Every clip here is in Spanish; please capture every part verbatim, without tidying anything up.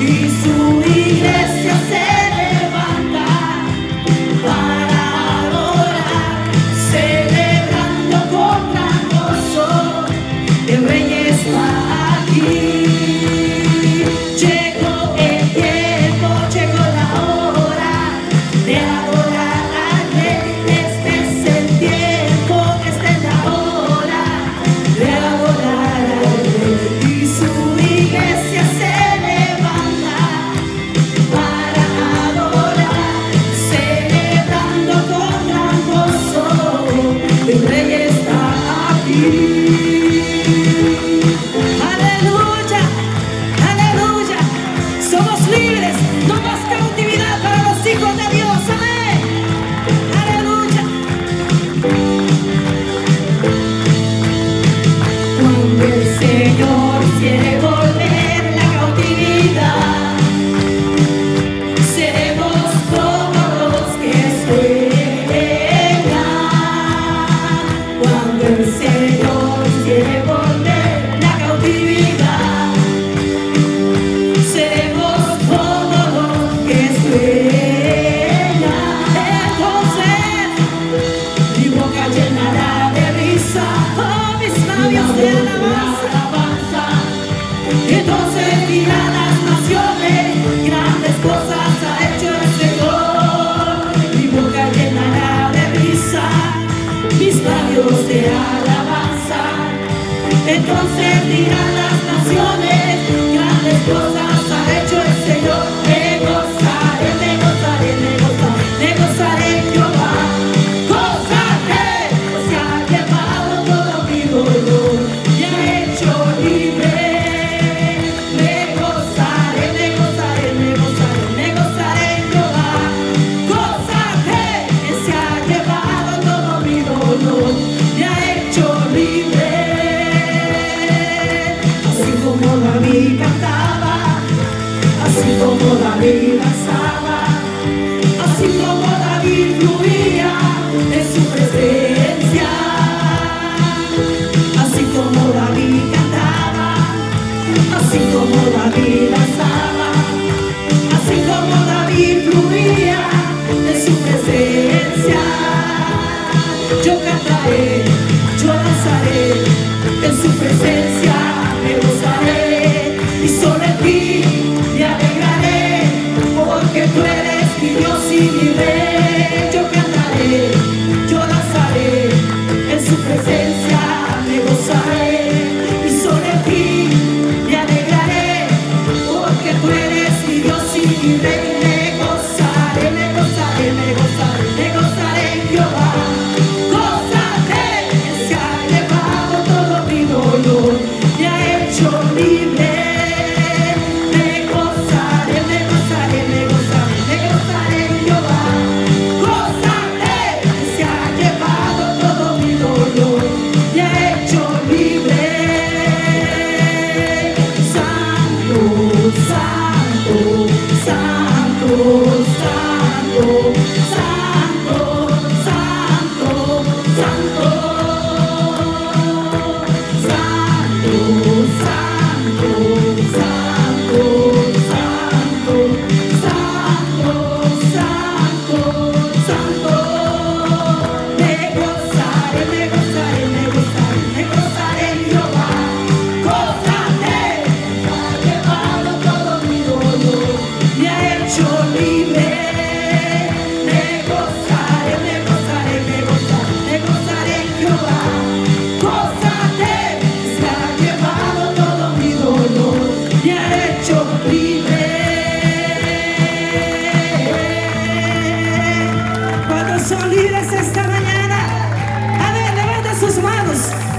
y su iglesia se levanta para adorar, celebrando con gran gozo. El Rey está aquí. Llegó el tiempo, llegó la hora de adorar al Rey. Este es el tiempo, esta es la hora de adorar al Rey. Y su iglesia se levanta para adorar, celebrando con gran gozo. El Rey está aquí. Aleluya, aleluya. Somos libres, no más cautividad para los hijos de Dios. Amén. Aleluya. Cuando el Señor quiere volver la cautividad, seremos como los que sueñan. Cuando el Señor quiere volver la cautividad, seremos como los que sueñan. Entonces mi boca llenará de risa, oh, mis labios de alabanza. Entonces dirán las naciones, grandes cosas ha hecho el Señor. Mi boca llenará de risa, mis labios de alabanza. Entonces dirán las naciones, grandes cosas ha hecho el Señor. Me gozaré, me gozaré, me gozaré, me gozaré en Jehová. Gozaré, pues se ha llevado todo mi dolor y ha hecho libre. Me gozaré, me gozaré, me gozaré, me gozaré en Jehová. Gozaré, que se ha llevado todo mi dolor y ha hecho libre. Así como David cantaba, así como David danzaba, así como David fluía en su presencia. Así como David cantaba, así como David danzaba, así como David fluía en su presencia. Yo cantaré, yo danzaré en su presencia, me gozaré y solo en ti me alegraré, porque tú eres mi Dios y mi Rey. Yo cantaré, yo danzaré en su presencia, me gozaré y solo en ti me alegraré, porque tú eres mi Dios y mi Rey. Me gozaré, me gozaré, me gozaré, me gozaré en Jehová. Gozaré, que se ha llevado todo mi dolor y ha hecho libre. Me gozaré, me gozaré, me gozaré, me gozaré en Jehová. Gozaré, que se ha llevado todo mi dolor y ha hecho libre. Santo, santo, santo, santo, santo, santo, santo, santo, santo, santo, santo, santo, santo, santo. Me gozaré, me gozaré, me gozaré, me gozaré en Jehová. Gozaré, ha llevado todo mi dolor y ha hecho libre. Me gozaré, me gozaré, me gozaré, me gozaré en Jehová. Gozaré, se ha llevado todo mi dolor y ha hecho libre. ¿Cuántos son libres esta mañana? A ver, levanten sus manos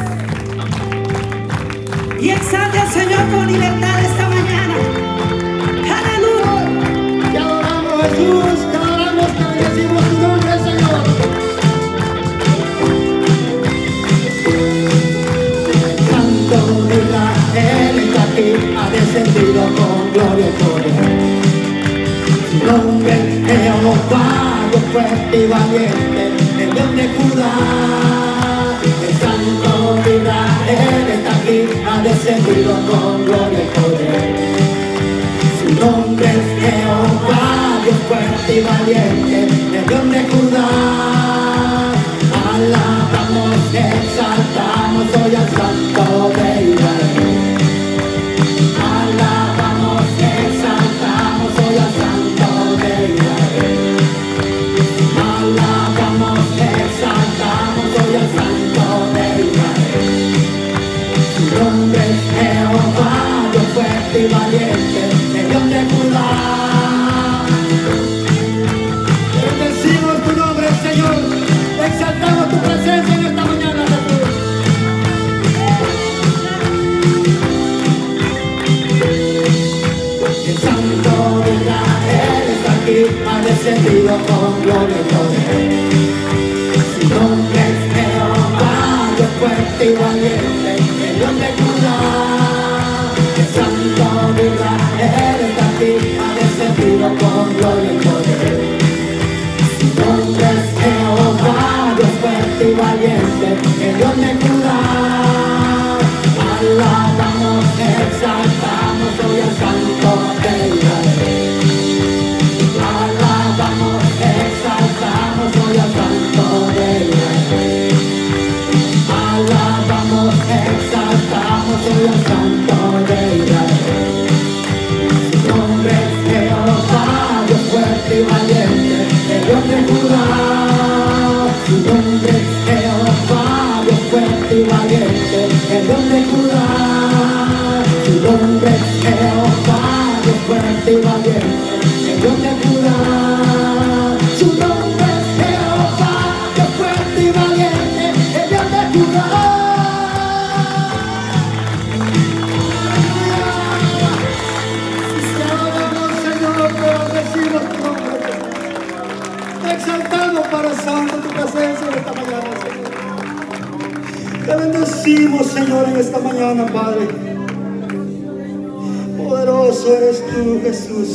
y exalte al Señor con libertad esta mañana. Aleluya. Te adoramos, Jesús, te adoramos, te bendecimos tu nombre, Señor. Santo de Israel está aquí, ha descendido con gloria y poder. Su nombre es Jehová, Dios fuerte y valiente, el Dios de Judá. El Santo de Israel está aquí, ha descendido con gloria y poder. Su nombre es Jehová, Dios fuerte y valiente, el Dios de Judá. Alabamos, exaltamos hoy al Santo de Israel. Alabamos, exaltamos hoy al Santo de Israel. Alabamos, exaltamos hoy al Santo de Israel. Su nombre es Jehová, Dios fuerte y valiente, el Dios de Judá. Bendecimos tu nombre, Señor. Exaltamos tu presencia en esta mañana, Jesús. El Santo de Israel está aquí, ha descendido con gloria y poder. Su nombre es Jehová, Dios fuerte y valiente, el Dios de Judá. El Santo de Israel está aquí, ha descendido con gloria y poder. Su nombre es Jehová, Dios fuerte y valiente, el Dios de Judá. Alabamos, exaltamos hoy al Santo de Israel. Alabamos, exaltamos hoy al Santo de Israel. Alabamos, exaltamos hoy al Santo de Israel. Su nombre es Jehová, Dios fuerte y valiente, el Dios de Judá. Su nombre es Jehová, Dios fuerte y valiente, el Dios de Judá. Su nombre es Jehová, Dios fuerte y valiente, el Dios de Judá. Su nombre es Jehová, Dios fuerte y valiente, el Dios de Judá. Te alabamos, Señor, te bendecimos tu nombre. Te exaltamos para santo tu presencia en esta mañana, Señor. Te bendecimos, Señor, en esta mañana, Padre. Poderoso eres tú, Jesús.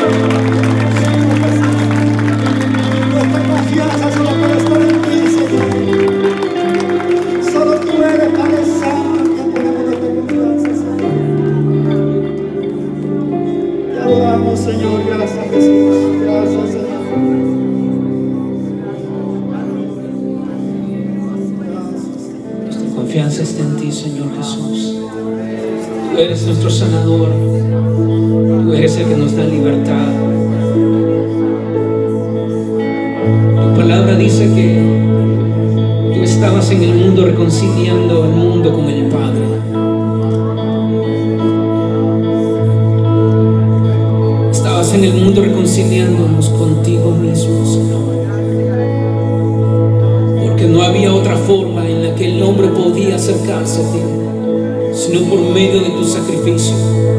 Nuestra confianza solo puede estar en ti, Señor. Solo tú eres Padre Santo, ponemos nuestra confianza, Señor. Te adoramos, Señor. Gracias, Jesús. Gracias, Señor. Nuestra confianza está en ti, Señor Jesús. Tú eres nuestro sanador. Tú eres el que nos da libertad. Tu palabra dice que tú estabas en el mundo reconciliando al mundo con el Padre. Estabas en el mundo reconciliándonos contigo mismo, Señor. Porque no había otra forma en la que el hombre podía acercarse a ti, sino por medio de tu sacrificio.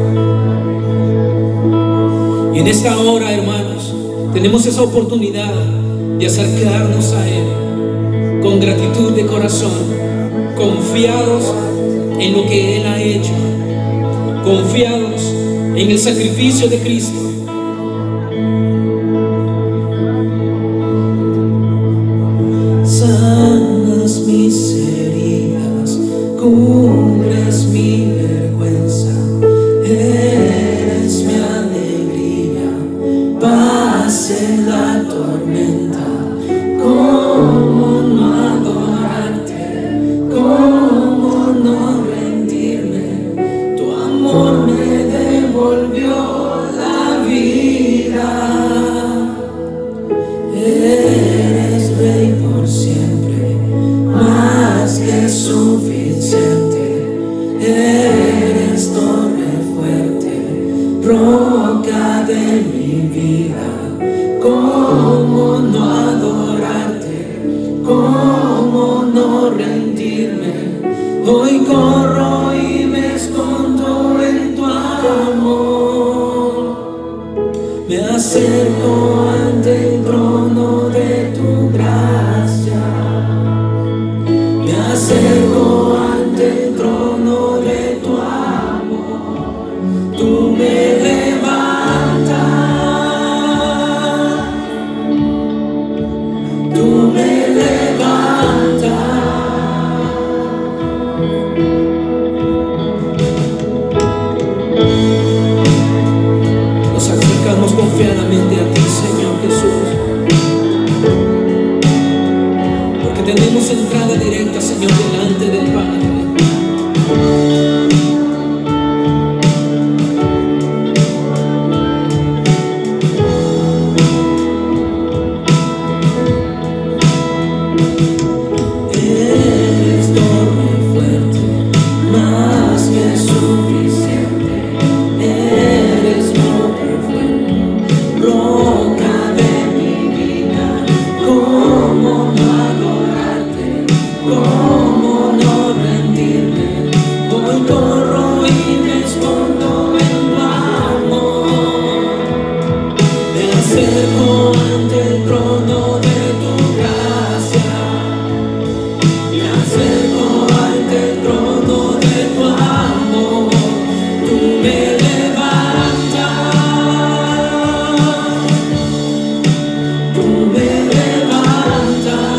Y en esta hora, hermanos, tenemos esa oportunidad de acercarnos a Él con gratitud de corazón, confiados en lo que Él ha hecho, confiados en el sacrificio de Cristo. Sanas mis heridas, cubres mi vergüenza, eres mi alegría, paz en la tormenta. ¿Cómo no adorarte? ¿Cómo no rendirme? Tu amor me devolvió la vida. Eres rey por siempre, más que suficiente. Eres torre fuerte, roca de mi vida. ¿Cómo no adorarte? ¿Cómo no rendirme? Hoy corro y me escondo en tu amor. Me acerco ante el trono de tu gracia. Me acerco ante el trono de tu amor. Tú me levantas. Tú me levantas. Nos acercamos confiadamente a ti, Señor Jesús, porque tenemos entrada directa, Señor, delante del Padre. Eres torre fuerte, más que suficiente. Eres torre fuerte, roca de mi vida. ¿Cómo no adorarte? ¿Cómo no rendirme? Hoy corro y me escondo en tu amor. Me acerco ante el trono de tu gracia. Me acerco ante el trono de tu amor. Tú me levantas. Tú me levantas.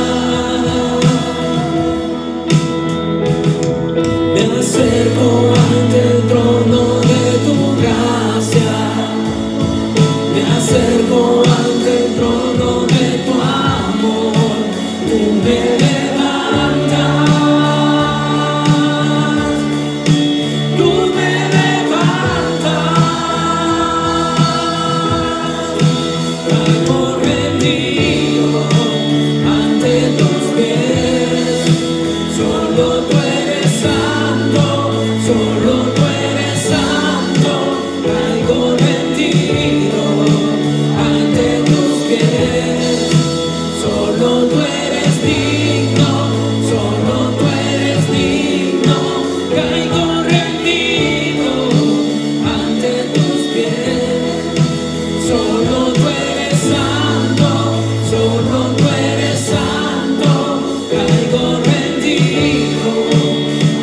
Me acerco ante el trono de tu gracia. Me acerco ante el trono de tu amor. Tú me levantas. Tú me levantas. Caigo rendido ante tus pies. Solo tú eres santo, solo tú eres santo. Caigo rendido ante tus pies. Solo tú eres digno, solo tú eres digno. Caigo rendido ante tus pies. Solo tú eres santo, solo tú eres santo. Caigo rendido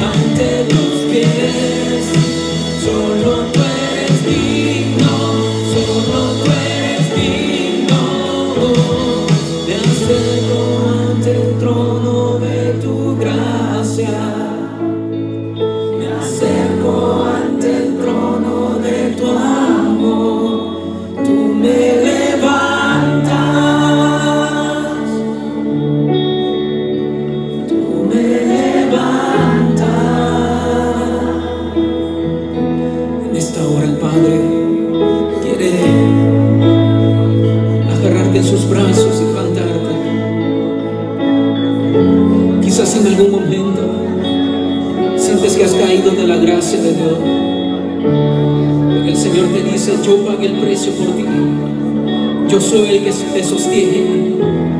ante tus pies. Solo tú eres digno, quiere agarrarte en sus brazos y levantarte. Quizás en algún momento sientes que has caído de la gracia de Dios, porque el Señor te dice: yo pagué el precio por ti, yo soy el que te sostiene.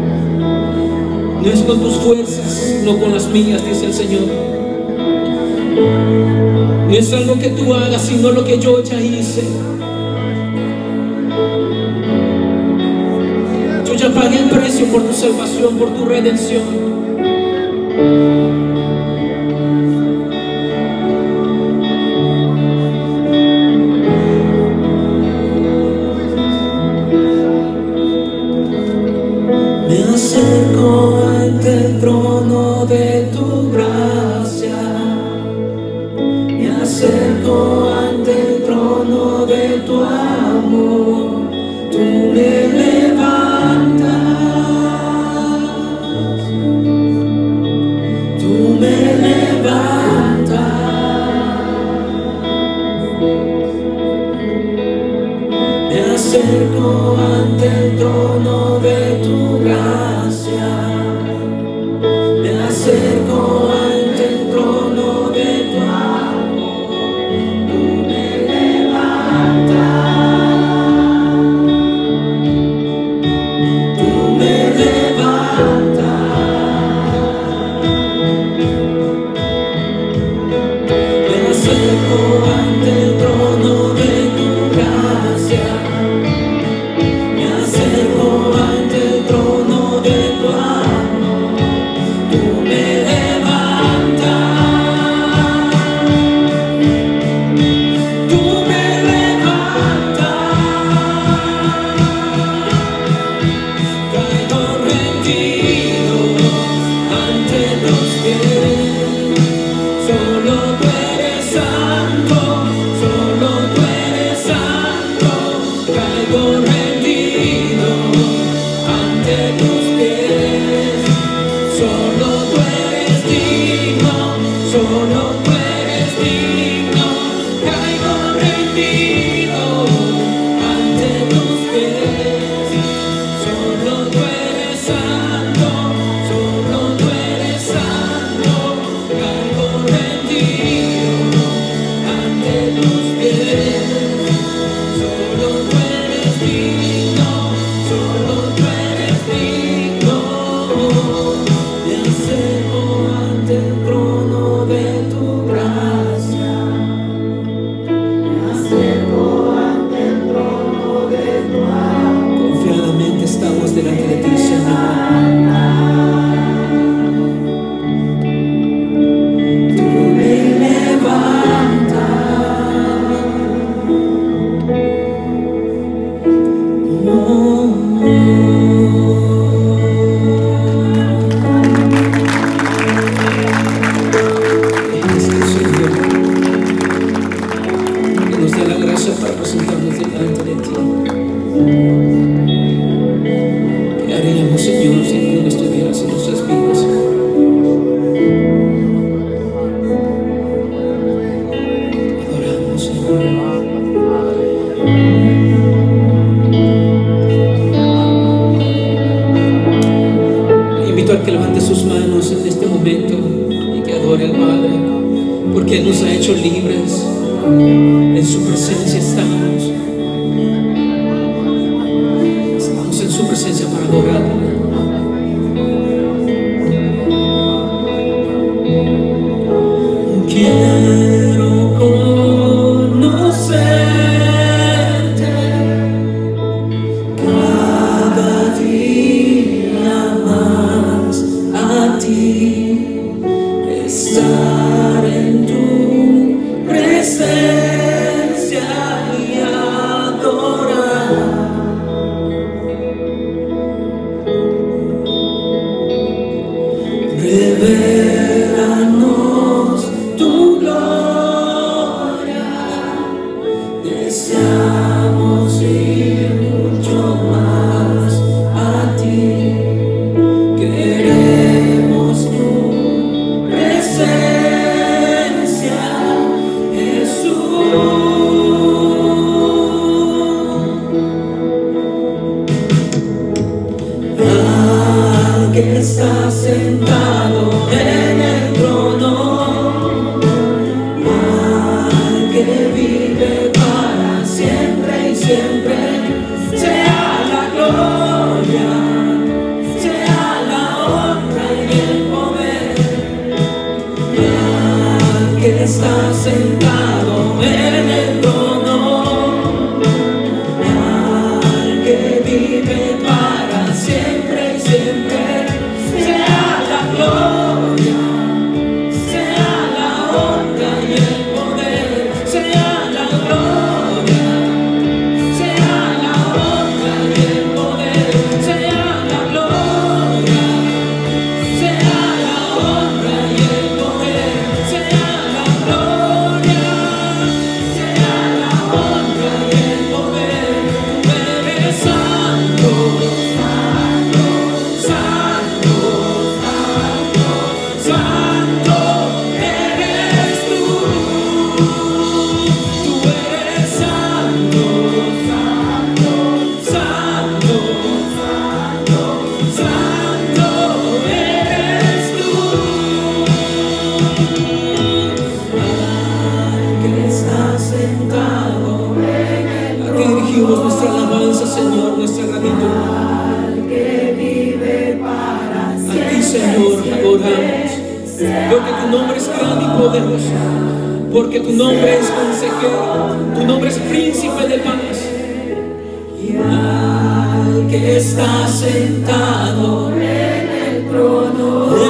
No es con tus fuerzas, no con las mías, dice el Señor. No es algo que tú hagas, sino lo que yo ya hice. Yo ya pagué el precio por tu salvación, por tu redención. Me acerco ante el trono de tu gracia, me acerco ante el trono de tu amor. Tú me levantas, tú me levantas. Me acerco ante el trono de tu gracia, me acerco ante el trono de tu amor. Tú me levantas, tú me levantas. Me acerco ante el trono de tu gracia, me acerco ante nuestra alabanza, Señor, nuestra gratitud. A ti, Señor, adoramos. Porque tu nombre es grande y poderoso. Porque tu nombre es consejero. Tu nombre es príncipe de paz. Y al que está sentado en el trono